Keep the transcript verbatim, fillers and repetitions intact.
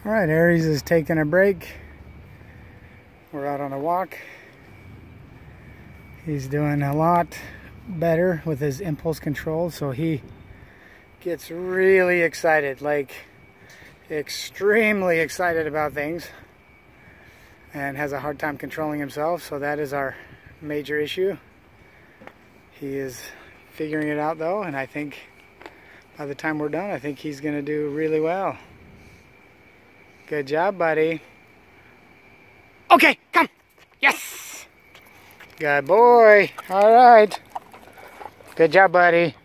All right, Aries is taking a break. We're out on a walk. He's doing a lot better with his impulse control, so he gets really excited, like extremely excited about things, and has a hard time controlling himself. So that is our major issue. He is figuring it out though, and I think by the time we're done, I think he's gonna do really well. Good job, buddy. Okay, come. Yes. Good boy. All right. Good job, buddy.